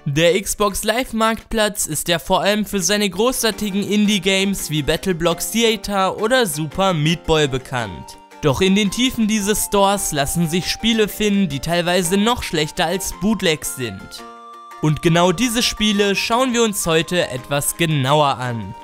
Der Xbox Live Marktplatz ist ja vor allem für seine großartigen Indie-Games wie Battleblock Theater oder Super Meat Boy bekannt. Doch in den Tiefen dieses Stores lassen sich Spiele finden, die teilweise noch schlechter als Bootlegs sind. Und genau diese Spiele schauen wir uns heute etwas genauer an.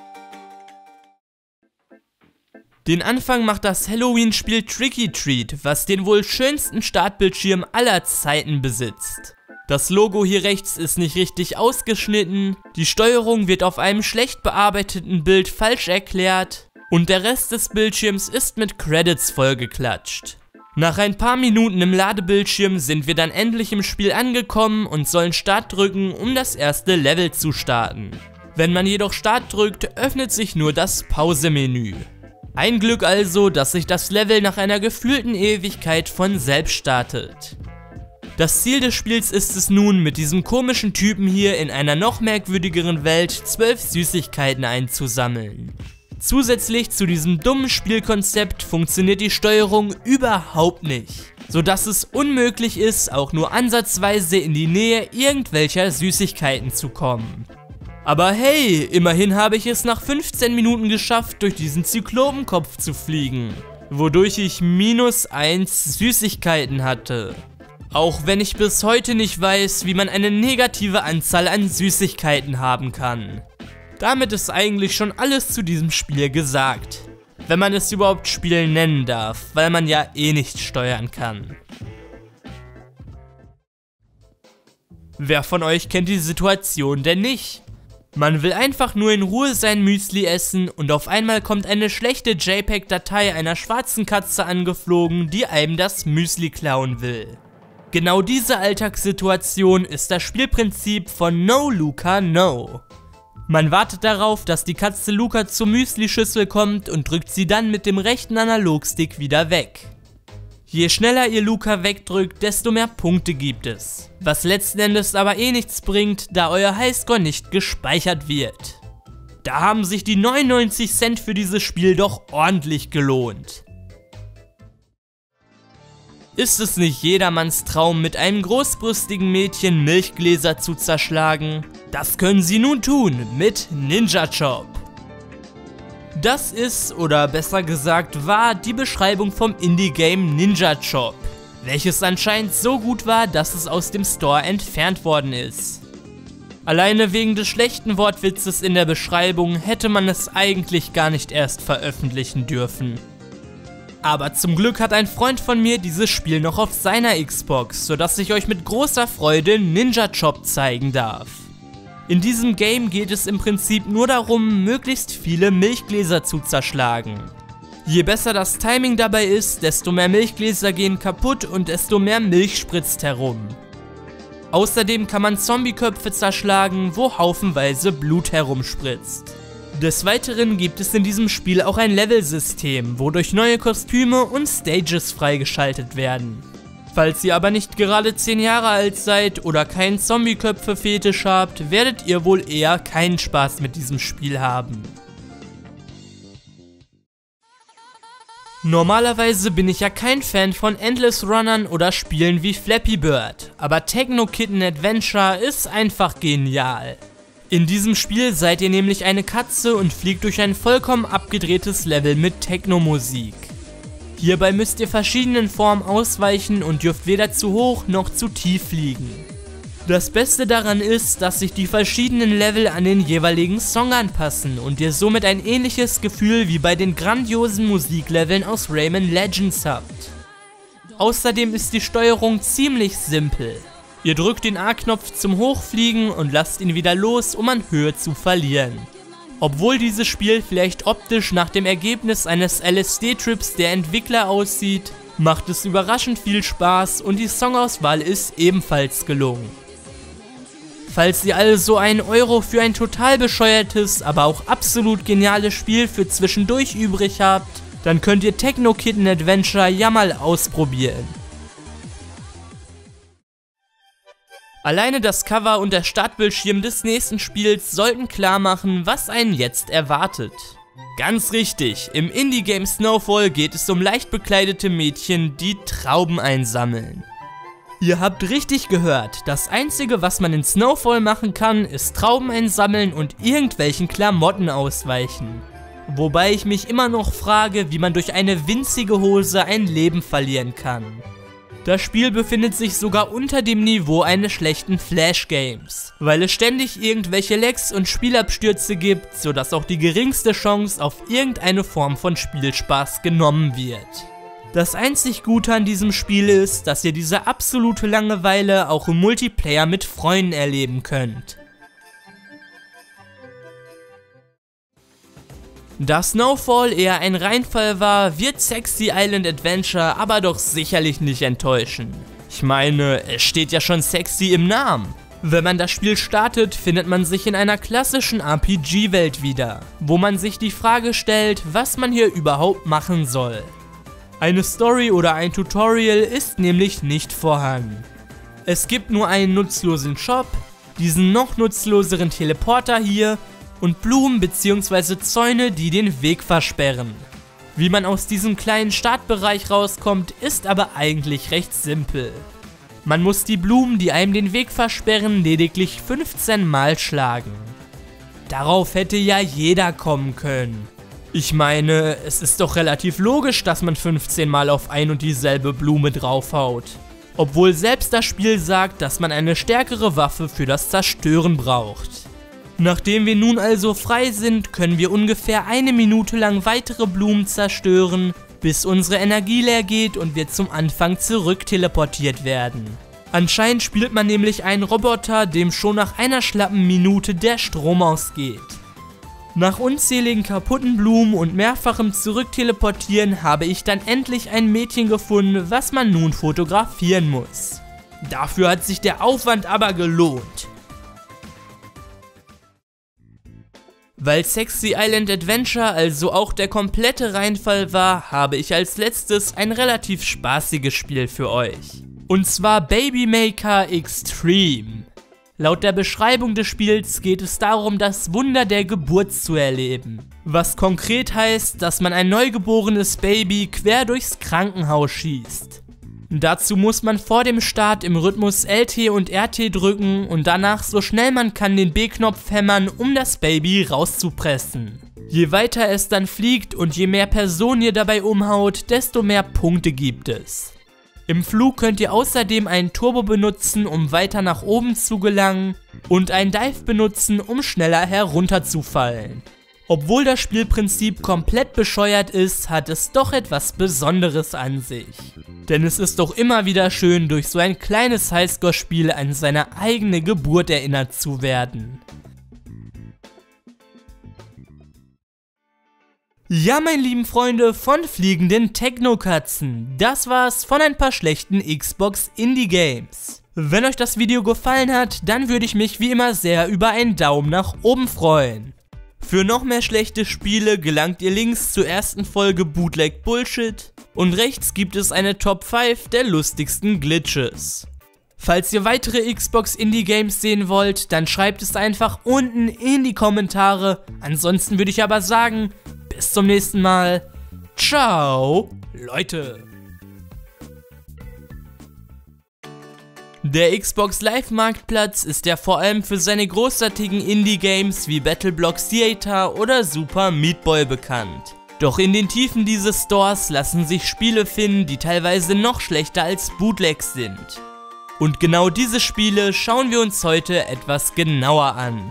Den Anfang macht das Halloween-Spiel Tricky Treat, was den wohl schönsten Startbildschirm aller Zeiten besitzt. Das Logo hier rechts ist nicht richtig ausgeschnitten, die Steuerung wird auf einem schlecht bearbeiteten Bild falsch erklärt und der Rest des Bildschirms ist mit Credits vollgeklatscht. Nach ein paar Minuten im Ladebildschirm sind wir dann endlich im Spiel angekommen und sollen Start drücken, um das erste Level zu starten. Wenn man jedoch Start drückt, öffnet sich nur das Pause-Menü. Ein Glück also, dass sich das Level nach einer gefühlten Ewigkeit von selbst startet. Das Ziel des Spiels ist es nun, mit diesem komischen Typen hier in einer noch merkwürdigeren Welt 12 Süßigkeiten einzusammeln. Zusätzlich zu diesem dummen Spielkonzept funktioniert die Steuerung überhaupt nicht, sodass es unmöglich ist, auch nur ansatzweise in die Nähe irgendwelcher Süßigkeiten zu kommen. Aber hey, immerhin habe ich es nach 15 Minuten geschafft, durch diesen Zyklopenkopf zu fliegen, wodurch ich -1 Süßigkeiten hatte. Auch wenn ich bis heute nicht weiß, wie man eine negative Anzahl an Süßigkeiten haben kann. Damit ist eigentlich schon alles zu diesem Spiel gesagt. Wenn man es überhaupt Spiel nennen darf, weil man ja eh nicht steuern kann. Wer von euch kennt die Situation denn nicht? Man will einfach nur in Ruhe sein Müsli essen und auf einmal kommt eine schlechte JPEG-Datei einer schwarzen Katze angeflogen, die einem das Müsli klauen will. Genau diese Alltagssituation ist das Spielprinzip von No Luca No. Man wartet darauf, dass die Katze Luca zur Müsli-Schüssel kommt und drückt sie dann mit dem rechten Analogstick wieder weg. Je schneller ihr Luca wegdrückt, desto mehr Punkte gibt es. Was letzten Endes aber eh nichts bringt, da euer Highscore nicht gespeichert wird. Da haben sich die 99 Cent für dieses Spiel doch ordentlich gelohnt. Ist es nicht jedermanns Traum, mit einem großbrüstigen Mädchen Milchgläser zu zerschlagen? Das können sie nun tun mit Ninja Chop. Das ist, oder besser gesagt war, die Beschreibung vom Indie-Game Ninja Chop, welches anscheinend so gut war, dass es aus dem Store entfernt worden ist. Alleine wegen des schlechten Wortwitzes in der Beschreibung hätte man es eigentlich gar nicht erst veröffentlichen dürfen. Aber zum Glück hat ein Freund von mir dieses Spiel noch auf seiner Xbox, sodass ich euch mit großer Freude Ninja Chop zeigen darf. In diesem Game geht es im Prinzip nur darum, möglichst viele Milchgläser zu zerschlagen. Je besser das Timing dabei ist, desto mehr Milchgläser gehen kaputt und desto mehr Milch spritzt herum. Außerdem kann man Zombieköpfe zerschlagen, wo haufenweise Blut herumspritzt. Des Weiteren gibt es in diesem Spiel auch ein Levelsystem, wodurch neue Kostüme und Stages freigeschaltet werden. Falls ihr aber nicht gerade 10 Jahre alt seid oder keinen Zombieköpfe-Fetisch habt, werdet ihr wohl eher keinen Spaß mit diesem Spiel haben. Normalerweise bin ich ja kein Fan von Endless Runnern oder Spielen wie Flappy Bird, aber Techno Kitten Adventure ist einfach genial. In diesem Spiel seid ihr nämlich eine Katze und fliegt durch ein vollkommen abgedrehtes Level mit Techno-Musik. Hierbei müsst ihr verschiedenen Formen ausweichen und dürft weder zu hoch noch zu tief fliegen. Das Beste daran ist, dass sich die verschiedenen Level an den jeweiligen Song anpassen und ihr somit ein ähnliches Gefühl wie bei den grandiosen Musikleveln aus Rayman Legends habt. Außerdem ist die Steuerung ziemlich simpel. Ihr drückt den A-Knopf zum Hochfliegen und lasst ihn wieder los, um an Höhe zu verlieren. Obwohl dieses Spiel vielleicht optisch nach dem Ergebnis eines LSD-Trips der Entwickler aussieht, macht es überraschend viel Spaß und die Songauswahl ist ebenfalls gelungen. Falls ihr also 1 Euro für ein total bescheuertes, aber auch absolut geniales Spiel für zwischendurch übrig habt, dann könnt ihr Techno Kitten Adventure ja mal ausprobieren. Alleine das Cover und der Startbildschirm des nächsten Spiels sollten klar machen, was einen jetzt erwartet. Ganz richtig, im Indie-Game Snowfall geht es um leicht bekleidete Mädchen, die Trauben einsammeln. Ihr habt richtig gehört, das einzige, was man in Snowfall machen kann, ist Trauben einsammeln und irgendwelchen Klamotten ausweichen. Wobei ich mich immer noch frage, wie man durch eine winzige Hose ein Leben verlieren kann. Das Spiel befindet sich sogar unter dem Niveau eines schlechten Flash-Games, weil es ständig irgendwelche Lags und Spielabstürze gibt, sodass auch die geringste Chance auf irgendeine Form von Spielspaß genommen wird. Das einzig Gute an diesem Spiel ist, dass ihr diese absolute Langeweile auch im Multiplayer mit Freunden erleben könnt. Da Snowfall eher ein Reinfall war, wird Sexy Island Adventure aber doch sicherlich nicht enttäuschen. Ich meine, es steht ja schon sexy im Namen. Wenn man das Spiel startet, findet man sich in einer klassischen RPG-Welt wieder, wo man sich die Frage stellt, was man hier überhaupt machen soll. Eine Story oder ein Tutorial ist nämlich nicht vorhanden. Es gibt nur einen nutzlosen Shop, diesen noch nutzloseren Teleporter hier und Blumen bzw. Zäune, die den Weg versperren. Wie man aus diesem kleinen Startbereich rauskommt, ist aber eigentlich recht simpel. Man muss die Blumen, die einem den Weg versperren, lediglich 15 Mal schlagen. Darauf hätte ja jeder kommen können. Ich meine, es ist doch relativ logisch, dass man 15 Mal auf ein und dieselbe Blume draufhaut. Obwohl selbst das Spiel sagt, dass man eine stärkere Waffe für das Zerstören braucht. Nachdem wir nun also frei sind, können wir ungefähr 1 Minute lang weitere Blumen zerstören, bis unsere Energie leer geht und wir zum Anfang zurück teleportiert werden. Anscheinend spielt man nämlich einen Roboter, dem schon nach einer schlappen Minute der Strom ausgeht. Nach unzähligen kaputten Blumen und mehrfachem Zurückteleportieren habe ich dann endlich ein Mädchen gefunden, was man nun fotografieren muss. Dafür hat sich der Aufwand aber gelohnt. Weil Sexy Island Adventure also auch der komplette Reinfall war, habe ich als letztes ein relativ spaßiges Spiel für euch. Und zwar Baby Maker Extreme. Laut der Beschreibung des Spiels geht es darum, das Wunder der Geburt zu erleben. Was konkret heißt, dass man ein neugeborenes Baby quer durchs Krankenhaus schießt. Dazu muss man vor dem Start im Rhythmus LT und RT drücken und danach so schnell man kann den B-Knopf hämmern, um das Baby rauszupressen. Je weiter es dann fliegt und je mehr Personen ihr dabei umhaut, desto mehr Punkte gibt es. Im Flug könnt ihr außerdem einen Turbo benutzen, um weiter nach oben zu gelangen und einen Dive benutzen, um schneller herunterzufallen. Obwohl das Spielprinzip komplett bescheuert ist, hat es doch etwas Besonderes an sich. Denn es ist doch immer wieder schön, durch so ein kleines Highscore-Spiel an seine eigene Geburt erinnert zu werden. Ja, meine lieben Freunde von fliegenden Technokatzen, das war's von ein paar schlechten Xbox Indie Games. Wenn euch das Video gefallen hat, dann würde ich mich wie immer sehr über einen Daumen nach oben freuen. Für noch mehr schlechte Spiele gelangt ihr links zur ersten Folge Bootleg Bullshit und rechts gibt es eine Top 5 der lustigsten Glitches. Falls ihr weitere Xbox Indie Games sehen wollt, dann schreibt es einfach unten in die Kommentare. Ansonsten würde ich aber sagen, bis zum nächsten Mal. Ciao, Leute. Der Xbox Live Marktplatz ist ja vor allem für seine großartigen Indie-Games wie Battleblock Theater oder Super Meat Boy bekannt. Doch in den Tiefen dieses Stores lassen sich Spiele finden, die teilweise noch schlechter als Bootlegs sind. Und genau diese Spiele schauen wir uns heute etwas genauer an.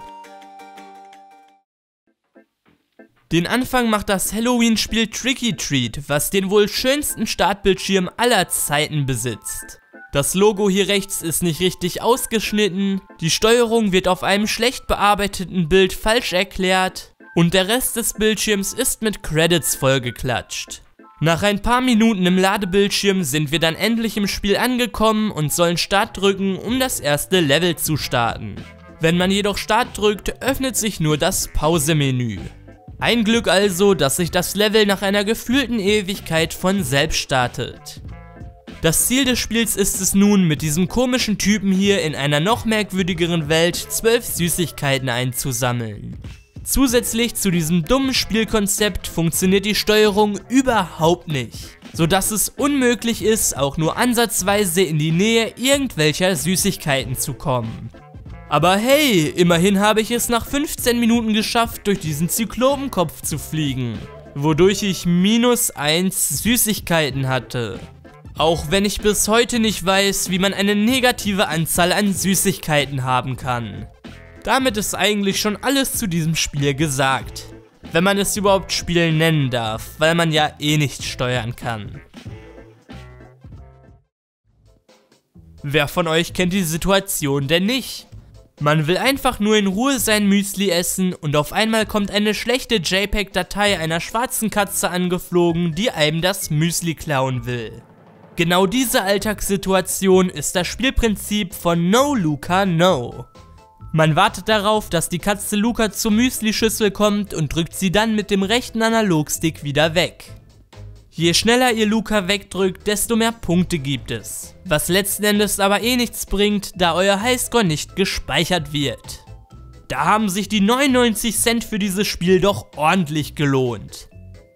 Den Anfang macht das Halloween-Spiel Tricky Treat, was den wohl schönsten Startbildschirm aller Zeiten besitzt. Das Logo hier rechts ist nicht richtig ausgeschnitten, die Steuerung wird auf einem schlecht bearbeiteten Bild falsch erklärt und der Rest des Bildschirms ist mit Credits vollgeklatscht. Nach ein paar Minuten im Ladebildschirm sind wir dann endlich im Spiel angekommen und sollen Start drücken, um das erste Level zu starten. Wenn man jedoch Start drückt, öffnet sich nur das Pause-Menü. Ein Glück also, dass sich das Level nach einer gefühlten Ewigkeit von selbst startet. Das Ziel des Spiels ist es nun, mit diesem komischen Typen hier in einer noch merkwürdigeren Welt 12 Süßigkeiten einzusammeln. Zusätzlich zu diesem dummen Spielkonzept funktioniert die Steuerung überhaupt nicht. sodass es unmöglich ist, auch nur ansatzweise in die Nähe irgendwelcher Süßigkeiten zu kommen. Aber hey, immerhin habe ich es nach 15 Minuten geschafft, durch diesen Zyklopenkopf zu fliegen, wodurch ich -1 Süßigkeiten hatte. Auch wenn ich bis heute nicht weiß, wie man eine negative Anzahl an Süßigkeiten haben kann. Damit ist eigentlich schon alles zu diesem Spiel gesagt. Wenn man es überhaupt Spiel nennen darf, weil man ja eh nicht steuern kann. Wer von euch kennt die Situation denn nicht? Man will einfach nur in Ruhe sein Müsli essen und auf einmal kommt eine schlechte JPEG-Datei einer schwarzen Katze angeflogen, die einem das Müsli klauen will. Genau diese Alltagssituation ist das Spielprinzip von No Luca No. Man wartet darauf, dass die Katze Luca zur Müsli-Schüssel kommt und drückt sie dann mit dem rechten Analogstick wieder weg. Je schneller ihr Luca wegdrückt, desto mehr Punkte gibt es. Was letzten Endes aber eh nichts bringt, da euer Highscore nicht gespeichert wird. Da haben sich die 99 Cent für dieses Spiel doch ordentlich gelohnt.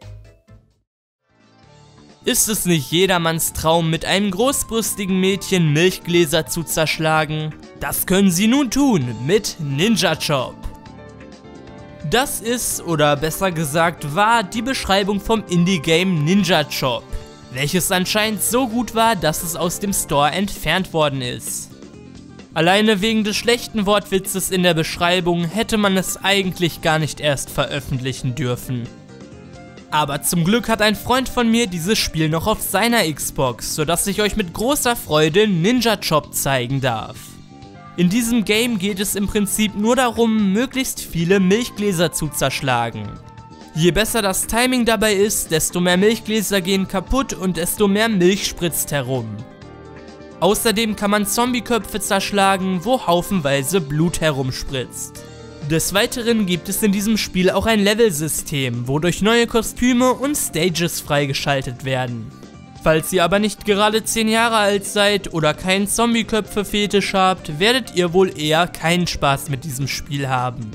Ist es nicht jedermanns Traum, mit einem großbrüstigen Mädchen Milchgläser zu zerschlagen? Das können sie nun tun mit Ninja Chop. Das ist, oder besser gesagt war, die Beschreibung vom Indie-Game Ninja Chop, welches anscheinend so gut war, dass es aus dem Store entfernt worden ist. Alleine wegen des schlechten Wortwitzes in der Beschreibung hätte man es eigentlich gar nicht erst veröffentlichen dürfen. Aber zum Glück hat ein Freund von mir dieses Spiel noch auf seiner Xbox, sodass ich euch mit großer Freude Ninja Chop zeigen darf. In diesem Game geht es im Prinzip nur darum, möglichst viele Milchgläser zu zerschlagen. Je besser das Timing dabei ist, desto mehr Milchgläser gehen kaputt und desto mehr Milch spritzt herum. Außerdem kann man Zombieköpfe zerschlagen, wo haufenweise Blut herumspritzt. Des Weiteren gibt es in diesem Spiel auch ein Levelsystem, wodurch neue Kostüme und Stages freigeschaltet werden. Falls ihr aber nicht gerade 10 Jahre alt seid oder keinen Zombieköpfe-Fetisch habt, werdet ihr wohl eher keinen Spaß mit diesem Spiel haben.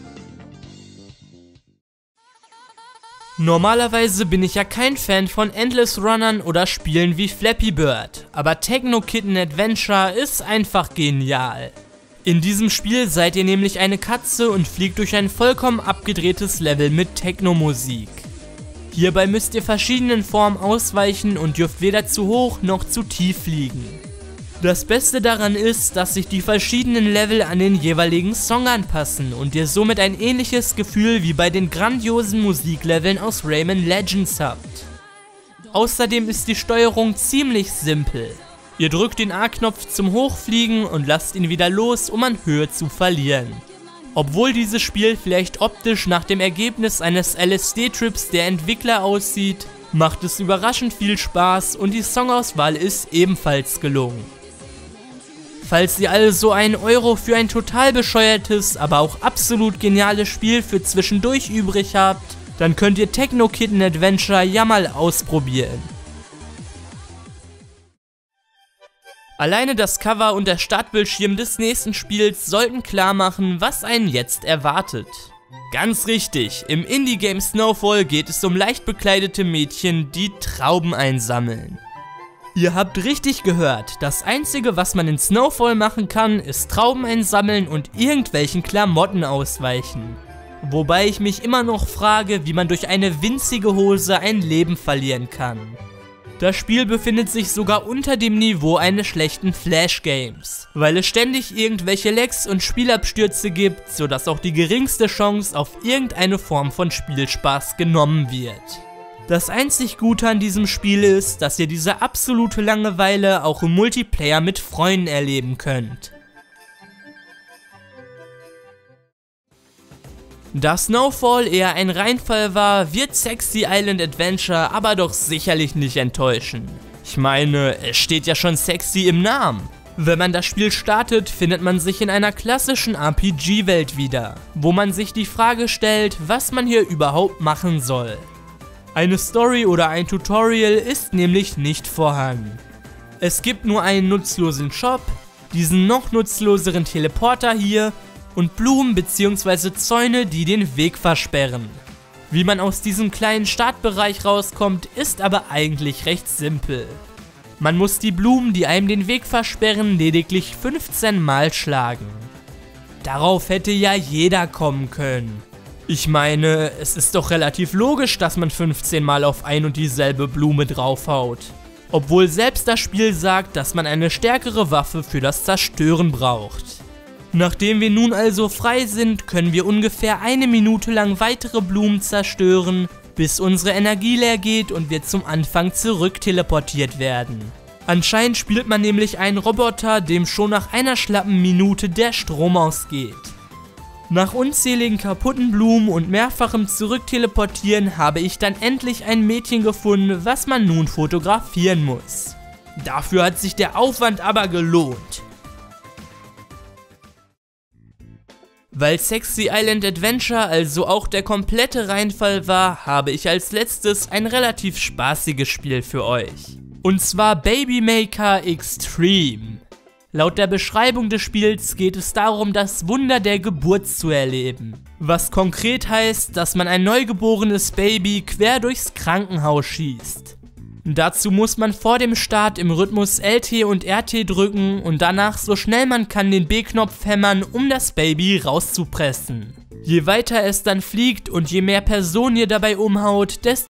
Normalerweise bin ich ja kein Fan von Endless Runnern oder Spielen wie Flappy Bird, aber Techno Kitten Adventure ist einfach genial. In diesem Spiel seid ihr nämlich eine Katze und fliegt durch ein vollkommen abgedrehtes Level mit Techno-Musik. Hierbei müsst ihr verschiedenen Formen ausweichen und dürft weder zu hoch noch zu tief fliegen. Das Beste daran ist, dass sich die verschiedenen Level an den jeweiligen Song anpassen und ihr somit ein ähnliches Gefühl wie bei den grandiosen Musikleveln aus Rayman Legends habt. Außerdem ist die Steuerung ziemlich simpel. Ihr drückt den A-Knopf zum Hochfliegen und lasst ihn wieder los, um an Höhe zu verlieren. Obwohl dieses Spiel vielleicht optisch nach dem Ergebnis eines LSD-Trips der Entwickler aussieht, macht es überraschend viel Spaß und die Songauswahl ist ebenfalls gelungen. Falls ihr also einen Euro für ein total bescheuertes, aber auch absolut geniales Spiel für zwischendurch übrig habt, dann könnt ihr Techno Kitten Adventure ja mal ausprobieren. Alleine das Cover und der Startbildschirm des nächsten Spiels sollten klar machen, was einen jetzt erwartet. Ganz richtig, im Indie-Game Snowfall geht es um leicht bekleidete Mädchen, die Trauben einsammeln. Ihr habt richtig gehört, das einzige, was man in Snowfall machen kann, ist Trauben einsammeln und irgendwelchen Klamotten ausweichen. Wobei ich mich immer noch frage, wie man durch eine winzige Hose ein Leben verlieren kann. Das Spiel befindet sich sogar unter dem Niveau eines schlechten Flash-Games, weil es ständig irgendwelche Lags und Spielabstürze gibt, sodass auch die geringste Chance auf irgendeine Form von Spielspaß genommen wird. Das einzig Gute an diesem Spiel ist, dass ihr diese absolute Langeweile auch im Multiplayer mit Freunden erleben könnt. Da Snowfall eher ein Reinfall war, wird Sexy Island Adventure aber doch sicherlich nicht enttäuschen. Ich meine, es steht ja schon sexy im Namen. Wenn man das Spiel startet, findet man sich in einer klassischen RPG-Welt wieder, wo man sich die Frage stellt, was man hier überhaupt machen soll. Eine Story oder ein Tutorial ist nämlich nicht vorhanden. Es gibt nur einen nutzlosen Shop, diesen noch nutzloseren Teleporter hier und Blumen bzw. Zäune, die den Weg versperren. Wie man aus diesem kleinen Startbereich rauskommt, ist aber eigentlich recht simpel. Man muss die Blumen, die einem den Weg versperren, lediglich 15 Mal schlagen. Darauf hätte ja jeder kommen können. Ich meine, es ist doch relativ logisch, dass man 15 Mal auf ein und dieselbe Blume draufhaut. Obwohl selbst das Spiel sagt, dass man eine stärkere Waffe für das Zerstören braucht. Nachdem wir nun also frei sind, können wir ungefähr 1 Minute lang weitere Blumen zerstören, bis unsere Energie leer geht und wir zum Anfang zurück teleportiert werden. Anscheinend spielt man nämlich einen Roboter, dem schon nach einer schlappen Minute der Strom ausgeht. Nach unzähligen kaputten Blumen und mehrfachem Zurückteleportieren habe ich dann endlich ein Mädchen gefunden, was man nun fotografieren muss. Dafür hat sich der Aufwand aber gelohnt. Weil Sexy Island Adventure also auch der komplette Reinfall war, habe ich als letztes ein relativ spaßiges Spiel für euch. Und zwar Baby Maker Extreme. Laut der Beschreibung des Spiels geht es darum, das Wunder der Geburt zu erleben. Was konkret heißt, dass man ein neugeborenes Baby quer durchs Krankenhaus schießt. Dazu muss man vor dem Start im Rhythmus LT und RT drücken und danach so schnell man kann den B-Knopf hämmern, um das Baby rauszupressen. Je weiter es dann fliegt und je mehr Personen ihr dabei umhaut, desto